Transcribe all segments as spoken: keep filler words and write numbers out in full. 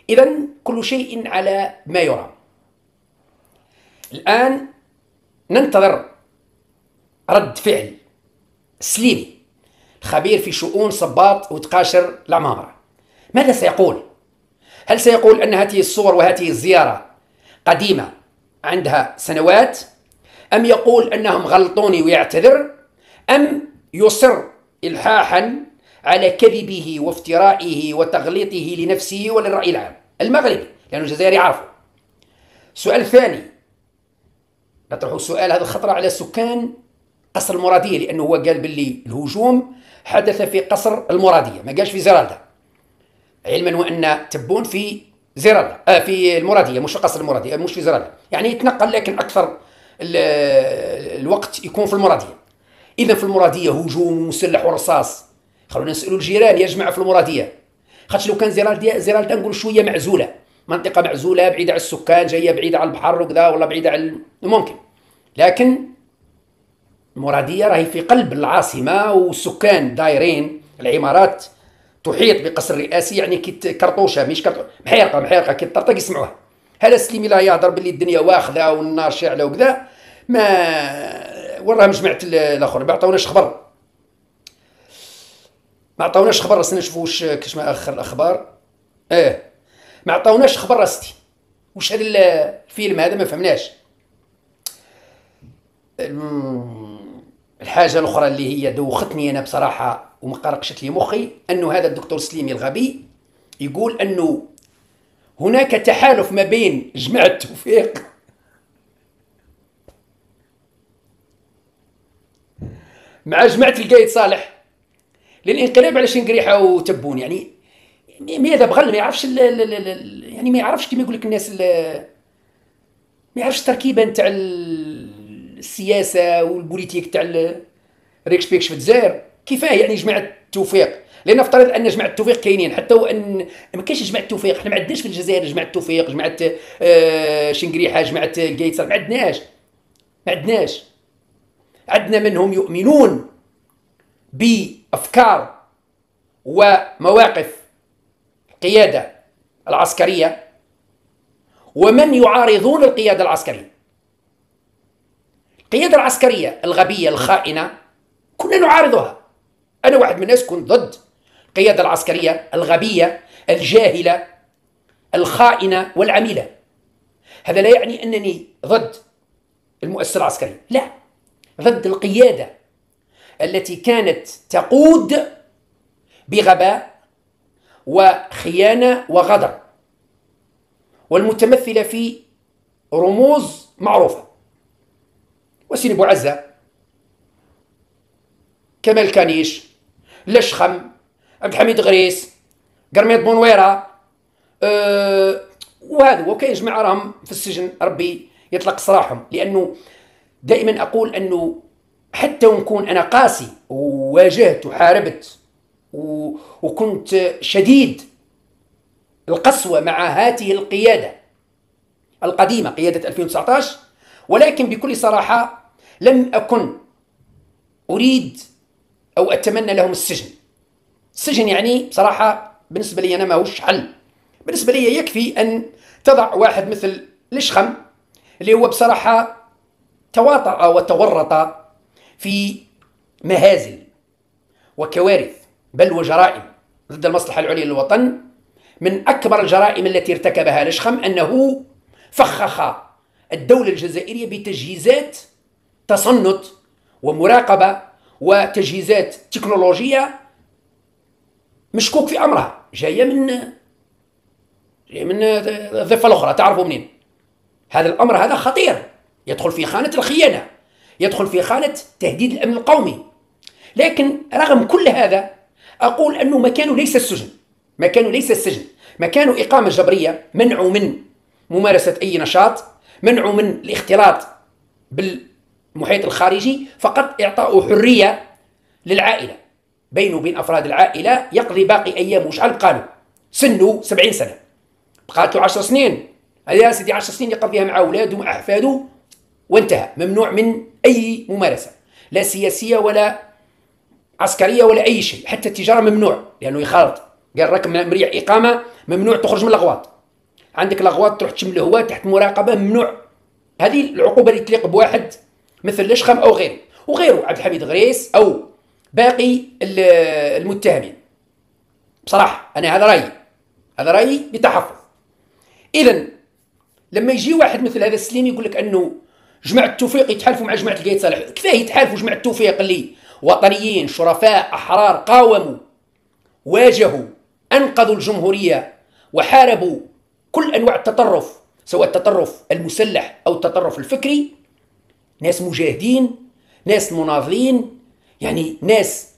إذن كل شيء على ما يرام. الآن ننتظر رد فعل سليمي خبير في شؤون صباط وتقاشر العمامرة. ماذا سيقول؟ هل سيقول أن هذه الصور وهذه الزيارة قديمة عندها سنوات، أم يقول أنهم غلطوني ويعتذر، أم يصر إلحاحا على كذبه وافترائه وتغليطه لنفسه وللرأي العام المغربي، لأنه الجزائري عارفه. السؤال الثاني، نطرح السؤال هذا الخطر على سكان قصر المرادية، لأنه هو قال باللي الهجوم حدث في قصر المرادية، ما قالش في زرالدا، علما وأن تبون في زرالدا آه في المرادية، مش في قصر المرادية، مش في زرالدا، يعني يتنقل، لكن أكثر الوقت يكون في المرادية. إذا في المرادية هجوم مسلح ورصاص، خلونا نسألوا الجيران يا جماعة في المرادية، خاطش لو كان زرالدا زرالدا نقول شوية معزولة، منطقة معزولة بعيدة على السكان، جاية بعيدة على البحر وكذا، ولا بعيدة على ممكن، لكن المرادية راهي في قلب العاصمة والسكان دايرين، العمارات تحيط بقصر الرئاسي، يعني كي كرطوشة مش كرطوشة محيرقة محيرقة كي تطرطق يسمعوها. هذا سليمي لا يهضر باللي الدنيا واخذة والنار شاعلة وكذا، ما وراهم جماعة الآخر ما عطاوناش خبر، ما عطاوناش خبر. راسنا نشوفوا واش كاش ما آخر الأخبار، اه ما عطاوناش خبر راستي واش هذا الفيلم هذا، ما فهمناش. الحاجة الأخرى اللي هي دوختني أنا بصراحة وما قرقشت لي مخي، أنه هذا الدكتور سليمي الغبي يقول أنه هناك تحالف ما بين جماعة التوفيق مع جماعة القايد صالح للانقلاب على شنقريحة وتبون. يعني ماذا بغل ما يعرفش ال ال ال يعني ما يعرفش كما يقول لك الناس، ما يعرفش التركيبة نتاع السياسة والبوليتيك تاع ريكسبيكش في الجزائر. كيفاه يعني جماعة التوفيق؟ لأن نفترض أن جماعة التوفيق كاينين، حتى وأن ما كاينش جماعة التوفيق، حنا ما عندناش في الجزائر جماعة التوفيق، جماعة آه شنقريحة، جماعة القايد صالح، ما عندناش ما عندناش عندنا منهم يؤمنون بأفكار ومواقف القيادة العسكرية، ومن يعارضون القيادة العسكرية. القيادة العسكرية الغبية الخائنة كنا نعارضها، أنا واحد من الناس كنت ضد القيادة العسكرية الغبية الجاهلة الخائنة والعميلة. هذا لا يعني أنني ضد المؤسسة العسكرية، لا، ضد القيادة التي كانت تقود بغباء وخيانة وغدر، والمتمثلة في رموز معروفة: وسيم بوعزة، كمال كانيش، لشخم، عبد الحميد غريس، قرميط بونويرة، أه وهذا وكاين جماعة راهم في السجن، ربي يطلق سراحهم. لأنه دائما أقول أنه حتى ونكون أنا قاسي وواجهت وحاربت وكنت شديد القسوة مع هذه القيادة القديمة، قيادة ألفين وتسعة عشر، ولكن بكل صراحة لم أكن أريد أو أتمنى لهم السجن. السجن يعني بصراحة بالنسبة لي أنا ما هوش حل. بالنسبة لي يكفي أن تضع واحد مثل لشخم اللي هو بصراحة تواطأ وتورط في مهازل وكوارث بل وجرائم ضد المصلحة العليا للوطن. من أكبر الجرائم التي ارتكبها لشخم أنه فخخ الدولة الجزائرية بتجهيزات تصنت ومراقبة وتجهيزات تكنولوجية مشكوك في أمرها، جاية من جاية من الضفة الأخرى، تعرفوا منين. هذا الأمر هذا خطير، يدخل في خانة الخيانة، يدخل في خانة تهديد الأمن القومي. لكن رغم كل هذا أقول أنه مكانه ليس السجن، مكانه ليس السجن، مكانه إقامة جبرية، منع من ممارسة أي نشاط، منع من الاختلاط بالمحيط الخارجي، فقط إعطاء حرية للعائلة، بينه وبين أفراد العائلة يقضي باقي أيامه. وش قالوا؟ سنه سبعين سنة، بقات له عشر سنين، هيا سيدي عشر سنين يقضيها مع أولاده ومع أحفاده وانتهى. ممنوع من أي ممارسة، لا سياسية ولا عسكرية ولا أي شيء، حتى التجارة ممنوع لأنه يخالط، قال راك مريع إقامة، ممنوع تخرج من الأغواط. عندك الاغواط تروح تشم الهواء تحت مراقبه ممنوع. هذه العقوبه اللي تليق بواحد مثل لشخم او غيره وغيره، عبد الحميد غريس او باقي المتهمين. بصراحه انا هذا رايي، هذا رايي بتحفظ. اذا لما يجي واحد مثل هذا السليم يقول لك انه جماعه التوفيق يتحالفوا مع جماعه القايد صالح، كيفاه يتحالفوا جماعه التوفيق اللي وطنيين شرفاء احرار قاوموا واجهوا انقذوا الجمهوريه وحاربوا كل انواع التطرف، سواء التطرف المسلح او التطرف الفكري، ناس مجاهدين، ناس مناضلين، يعني ناس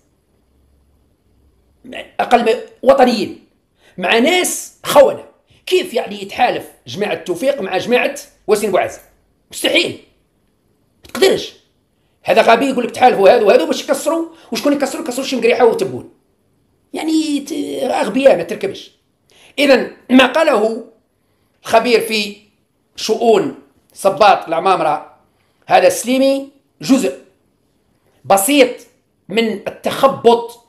اقل ما وطنيين مع ناس خونه. كيف يعني يتحالف جماعه التوفيق مع جماعه وسيم بوعزة؟ مستحيل، ما تقدرش. هذا غبي يقول لك تحالفوا هذا وهذا باش يكسروا، وشكون يكسروا؟ يكسروا شنقريحه وتبون، يعني اغبياء ما تركبش. اذا ما قاله الخبير في شؤون صباط العمامره هذا السليمي جزء بسيط من التخبط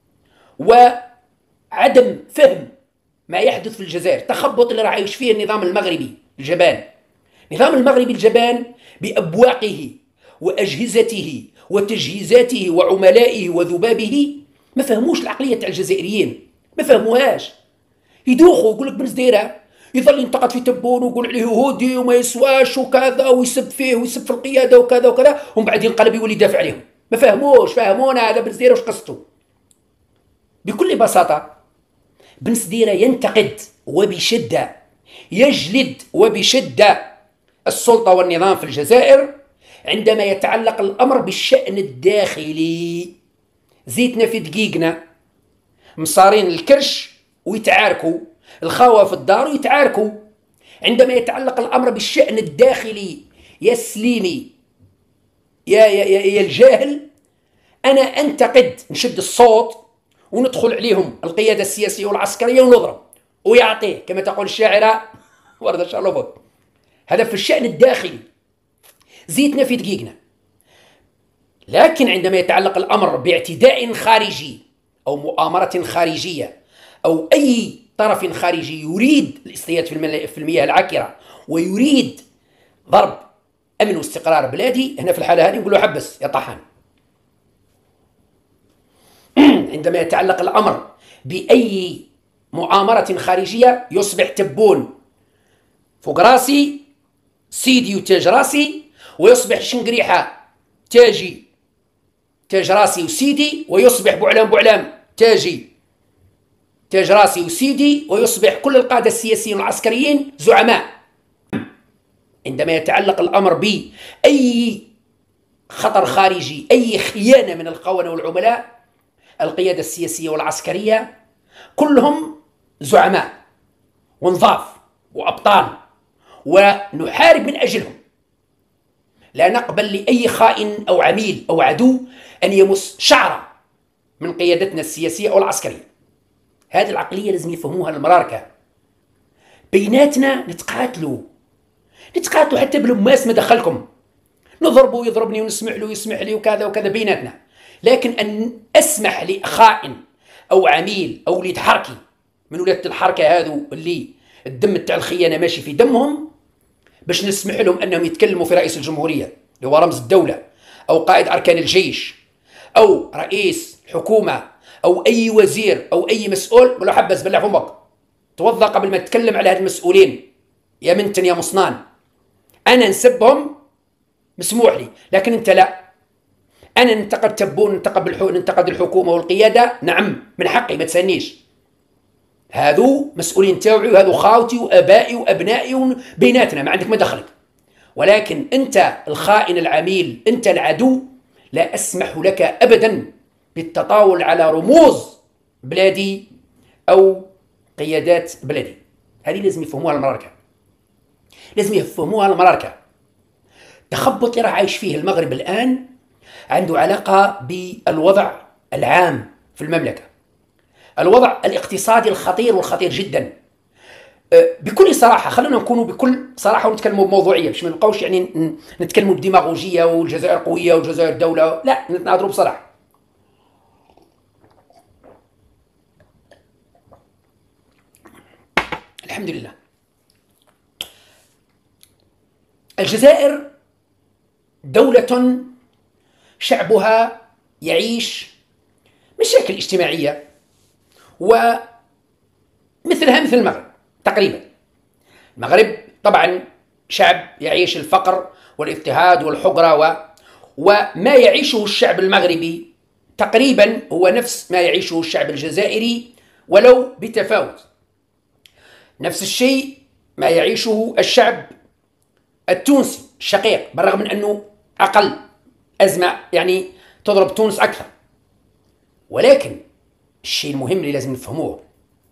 وعدم فهم ما يحدث في الجزائر. التخبط اللي راح يعيش فيه النظام المغربي الجبان، النظام المغربي الجبان بأبواقه وأجهزته وتجهيزاته وعملائه وذبابه ما فهموش العقلية تاع الجزائريين، ما فهموهاش. يدوخوا يقول لك بن زديرة يظل ينتقد في تبون ويقول عليه يهودي وما يسواش وكذا ويسب فيه ويسب في القيادة وكذا وكذا، ومن بعد ينقلب يولي يدافع عليهم. ما فهموش، فهمونا هذا بن زديرة وش قصته. بكل بساطة بن زديرة ينتقد وبشدة، يجلد وبشدة السلطة والنظام في الجزائر عندما يتعلق الأمر بالشأن الداخلي. زيتنا في دقيقنا، مصارين الكرش ويتعاركوا، الخاوة في الدار ويتعاركوا. عندما يتعلق الأمر بالشأن الداخلي يا سليمي يا, يا, يا, يا الجاهل، أنا أنتقد، نشد الصوت وندخل عليهم القيادة السياسية والعسكرية ونضرب ويعطيه كما تقول الشاعرة وردة شارلوفوت. هذا في الشأن الداخلي، زيتنا في دقيقنا. لكن عندما يتعلق الأمر باعتداء خارجي أو مؤامرة خارجية أو أي طرف خارجي يريد الاصطياد في المياه العكرة ويريد ضرب أمن واستقرار بلادي، هنا في الحالة هذه نقول له حبس يا طحان. عندما يتعلق الأمر بأي مؤامرة خارجية يصبح تبون فوق راسي سيدي وتاج راسي، ويصبح شنقريحة تاجي تاج راسي وسيدي، ويصبح بوعلام بوعلام تاجي تاج راسي وسيدي، ويصبح كل القادة السياسيين والعسكريين زعماء. عندما يتعلق الأمر بأي خطر خارجي، أي خيانة من الخونة والعملاء، القيادة السياسية والعسكرية كلهم زعماء ونضاف وأبطال، ونحارب من أجلهم. لا نقبل لأي خائن أو عميل أو عدو أن يمس شعرة من قيادتنا السياسية أو العسكرية. هذه العقلية لازم يفهموها المراركة. بيناتنا نتقاتلوا نتقاتلوا حتى بالماس ما دخلكم، نضربوا ويضربني ونسمح له ويسمح لي وكذا وكذا بيناتنا. لكن أن أسمح لخائن أو عميل أو وليد حركي من ولاد الحركة هذو اللي الدم تاع الخيانة ماشي في دمهم، باش نسمح لهم أنهم يتكلموا في رئيس الجمهورية اللي هو رمز الدولة أو قائد أركان الجيش أو رئيس الحكومة أو أي وزير أو أي مسؤول، ولا حبس بلع فمك توضى قبل ما تتكلم على هاد المسؤولين يا منتن يا مصنان. أنا نسبهم مسموح لي، لكن أنت لا. أنا ننتقد تبون، ننتقد ننتقد الحكومة والقيادة، نعم من حقي ما تسنيش. هذو مسؤولين تاوعي وهذو خاوتي وأبائي وأبنائي بيناتنا، ما عندك ما دخلك. ولكن أنت الخائن العميل، أنت العدو، لا أسمح لك أبدا بالتطاول على رموز بلادي أو قيادات بلادي. هذه لازم يفهموها المراركة، لازم يفهموها المراركة. تخبط اللي راح عايش فيه المغرب الآن عنده علاقة بالوضع العام في المملكة، الوضع الاقتصادي الخطير والخطير جدا. بكل صراحة، خلونا نكونوا بكل صراحة ونتكلموا بموضوعية باش ما نبقاوش يعني نتكلموا بديماغوجية والجزائر قوية والجزائر دولة، لا، نتناظروا بصراحة. الحمد لله الجزائر دولة شعبها يعيش مشاكل اجتماعية ومثلها مثل المغرب تقريبا. المغرب طبعا شعب يعيش الفقر والاضطهاد والحقرة و... وما يعيشه الشعب المغربي تقريبا هو نفس ما يعيشه الشعب الجزائري ولو بتفاوت. نفس الشيء ما يعيشه الشعب التونسي الشقيق، بالرغم من أنه أقل أزمة، يعني تضرب تونس أكثر. ولكن الشيء المهم اللي لازم نفهموه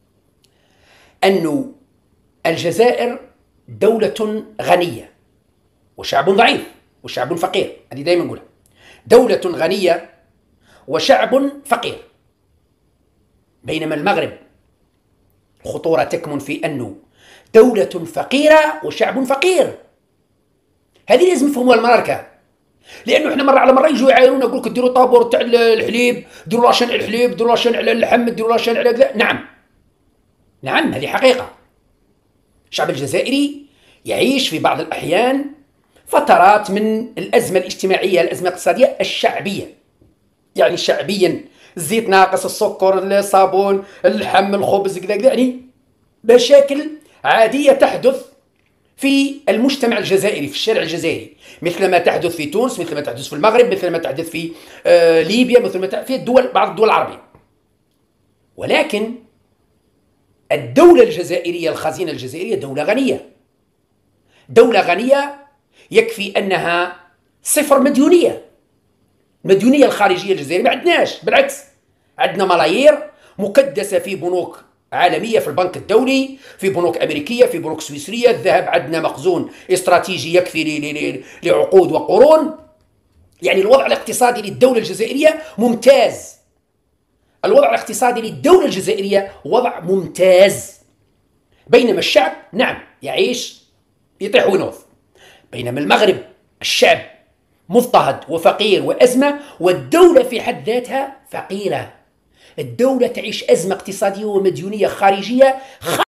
أنه الجزائر دولة غنية وشعب ضعيف وشعب فقير، هذه دائما نقولها، دولة غنية وشعب فقير. بينما المغرب الخطورة تكمن في أنه دولة فقيرة وشعب فقير. هذه لازم نفهموها المراركة، لأنه احنا مرة على مرة يجوا يعايرونا يقول لك ديروا طابور تاع الحليب، ديروا لاشين على الحليب، ديروا لاشين على اللحم، ديروا لاشين على كذا. نعم نعم هذه حقيقة. الشعب الجزائري يعيش في بعض الأحيان فترات من الأزمة الاجتماعية، الأزمة الاقتصادية الشعبية، يعني شعبيا الزيت ناقص، السكر، الصابون، اللحم، الخبز، كذا كذا، يعني مشاكل عادية تحدث في المجتمع الجزائري، في الشارع الجزائري، مثل ما تحدث في تونس، مثل ما تحدث في المغرب، مثل ما تحدث في آه ليبيا، مثل ما تحدث في الدول، بعض الدول العربية. ولكن الدولة الجزائرية، الخزينة الجزائرية دولة غنية، دولة غنية يكفي أنها صفر مديونية. المديونية الخارجية الجزائرية ما عندناش، بالعكس عندنا ملايير مكدسة في بنوك عالمية، في البنك الدولي، في بنوك أمريكية، في بنوك سويسرية. الذهب عندنا مخزون استراتيجي يكفي لعقود وقرون. يعني الوضع الاقتصادي للدولة الجزائرية ممتاز، الوضع الاقتصادي للدولة الجزائرية وضع ممتاز. بينما الشعب نعم يعيش يطيح ونوف. بينما المغرب الشعب مضطهد وفقير وأزمة، والدولة في حد ذاتها فقيرة. الدولة تعيش أزمة اقتصادية ومديونية خارجية